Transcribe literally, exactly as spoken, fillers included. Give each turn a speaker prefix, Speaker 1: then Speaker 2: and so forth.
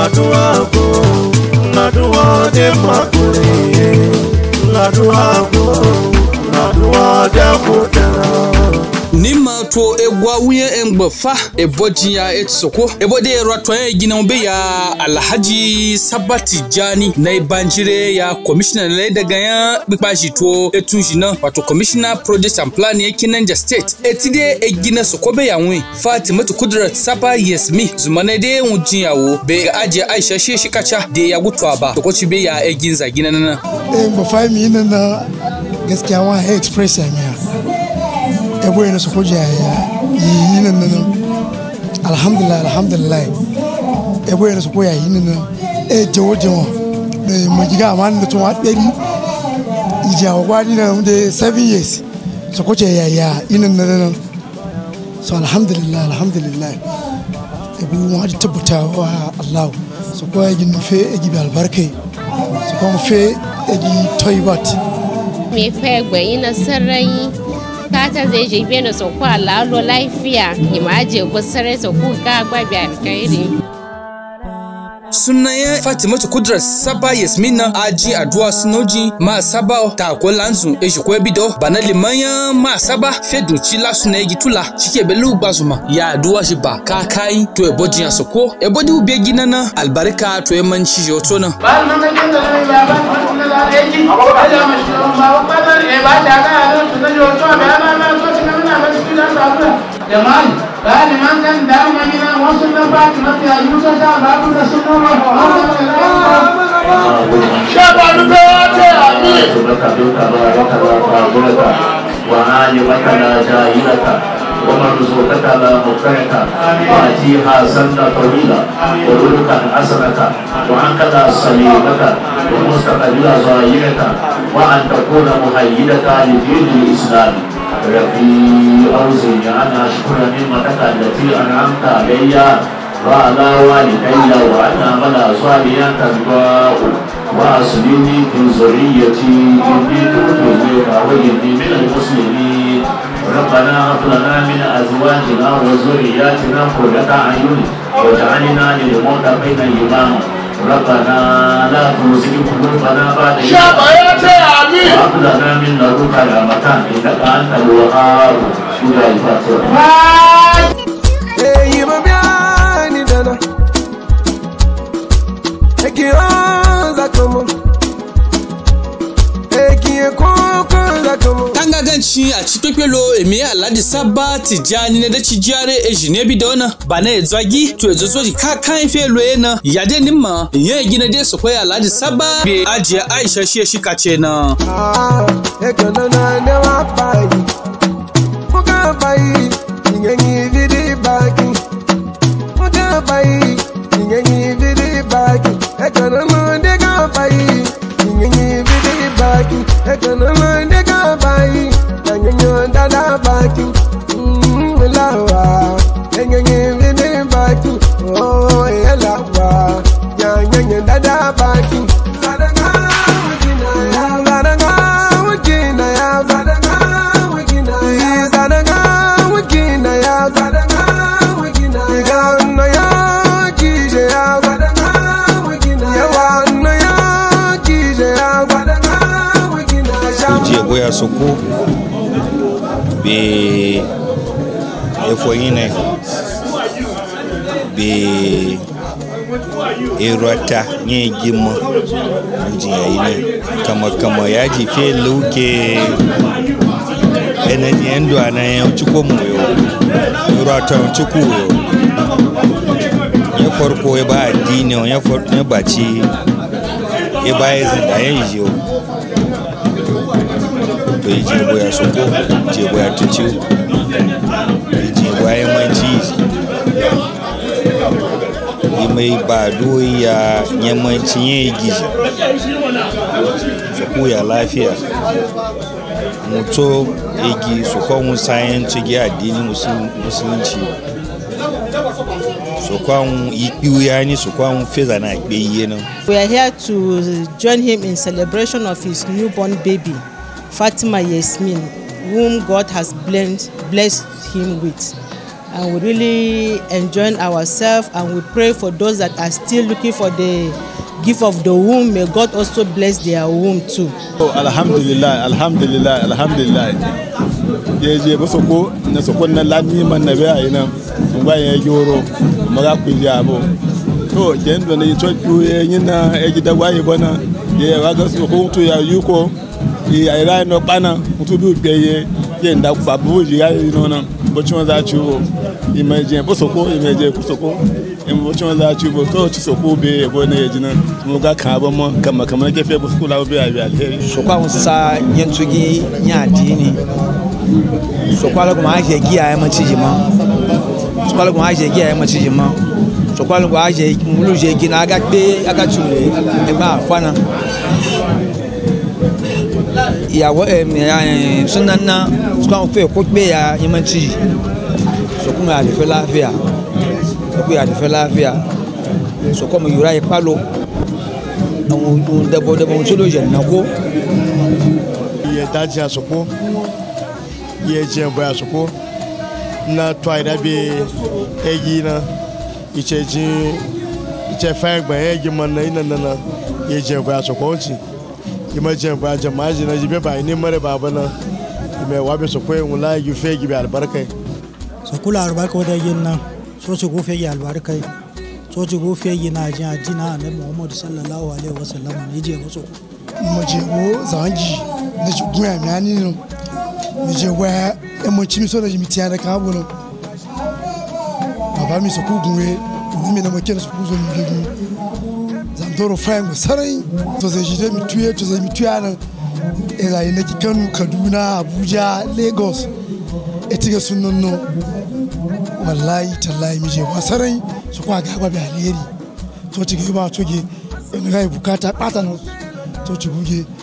Speaker 1: Ladua go, Ladua de Makuri, Ladua go, Ladua de Kutana.
Speaker 2: Nima to egwa wuye engbefa eboji ya etsoko ebode ratwa gina ombe ya Alhaji Saba Tijjani na ibanjire ya commissioner le daga ya bipaji to etunjina wato commissioner project and plan yake Niger state etide egina sokobe ya nwe Fatima Qudrat Saba Yesmin zumane de wujin yawo be Hajiya Aisha Sheshi Katcha de ya gutwa ba to koci be ya eginza gina nana
Speaker 3: engbefa mi nana gaskiya wa express ya ebo yana sokoja ya yinin nan alhamdulillah alhamdulillah ebo yana sokoja yinin nan e jewo jewo ne majiga amana da tuma dari ija gwadi na de seven years sokoja ya ya yinin nan so alhamdulillah alhamdulillah ebo mu ji tabbata wa Allah sokoja yin fe egibi albarkai sokoja fe egi toibat
Speaker 4: me fe gbe ina sarai Tata zai je bena so kwa lalo lafiya imaje gusare so ku ga gbabi alkairi
Speaker 2: Sunaye Fatima Qudrat Saba Yesmin aji adua sinoji Masaba Tako Landzun Ejikwe Bido bana limanya Masaba fedu chila sunaye gitula chike belu bazuma ya adua jiba kakai to eboji asoko ebodi ubegi nana albarika to emanchi jotona
Speaker 5: Bali mangan dalam mana wasul dapat nanti ayusa sahabat Rasulullah. Siapa berdoa amin. Wahai makan jahilata, ومرزقك لا مكرك وأتيها سنة طويلة ورزقا حسنك وعنك صليبك ومستقبل ظاهرك وأن تكون مهيدك لدين الإسلام. ربي أوزعني أن أشكر نعمتك التي أنعمت علي وعلى والدي وأن أعمل صالحا ترضاه وأصلني في ذريتي إني تبت إليك وإني من المسلمين. ربنا هب لنا من أزواجنا وذرياتنا قرة أعين واجعلنا للمتقين إماما. ربنا لا تزغ قلوبنا بعد إذ هديتنا وهب لنا من لدنك رحمة إنك أنت الوهاب. سورة الفاتحة.
Speaker 2: Tanga ganci a cipepelo emi Alhaji Saba Tijjani ne da ci G R A G R A Bida bana ezwagi to ezozoji kakan felo yana yade nimma ye gina de so koyi Alhaji Saba be Hajiya Aisha Sheshi Katcha na
Speaker 6: ah e kana na ne wa pai muka pai nyenyi vidi baki muka pai nyenyi vidi baki e kana na de ga pai nyenyi vidi baki e kana na de ga pai nyenyi dada baki lawa nyenyi vidi baki oh e lawa nyenyi dada baki
Speaker 7: Boya soko be efoyine be erota nye gimo njiyine kama kama yaji fe luke enenye ndo anaye uchuko moyo erota uchuko yo ye farko e ba addini ye farko ne baci e ba yin da yanjiyo je boya soko je boya tuchu je boya manji imei bado ya nyamanci yegi soko ya lafiya muto egi soko mu science gi addini musulunci soko ipiu yani soko feza na gbeyi na.
Speaker 8: We are here to join him in celebration of his newborn baby Fatima Yesmin, whom God has blessed, blessed him with. and we really enjoying ourselves, and we pray for those that are still looking for the gift of the womb. May God also bless their womb too.
Speaker 9: Oh, alhamdulillah, alhamdulillah, alhamdulillah. Je je bosoko na soko na lani man na be ayina ngwa ye yoro maga kuja bo. To jendo ne to ye nyina e gida wa ye bona ye waga soko to ya yuko e ayira no bana to bi gbeye ye nda babu ji ya no na bo chuma za chu imagine bosoko imagine bosoko in bochuma za chu bo to soko be bo na ye jina mo ga ka ba mo kama kama ke fe bosoko la be abi alheri
Speaker 10: soko on sa yentugi nya dini soko ala ko ma je gi ay ma chi jima soko ala ko ma je gi ay ma chi jima soko ala ko a je mulu je gi na aga pe aga chule e ba fana ya wo em sunana soko fe ko pe ya yimanchi soko ma le fe lafia soko ya le fe lafia soko mo yura e palo on debo debo cholo je na ko
Speaker 11: ye daja soko ye jembo ya soko na twaida be egi na icheji iche fagba egi man na ina na ye jembo ya soko nti ima jembo ya jamaji na jibe ba ni mare baba na ime wabe soko en la yu fegi be albarkai
Speaker 12: sokula albarka wada yin nan so ci go fegi albarkai so ci go fegi na jin adina na Muhammad sallallahu alaihi wasallam ne je musu
Speaker 3: mo je go zangi na ji gwa mi ani no mi je wa e mo chimi so na mi tiara ka bo no baba mi so ku gunwe mi na mo kena so ku zo mi gegu zandoro fango sarai to ze jide mi tuye to ze mi tuyana e la ina ki Kano Kaduna Abuja Lagos e tiga sunnono wallahi tallahi mi je wa sarai so kwa ga ba alheri to tiga ba to ge in ga bukata pata no to ci buge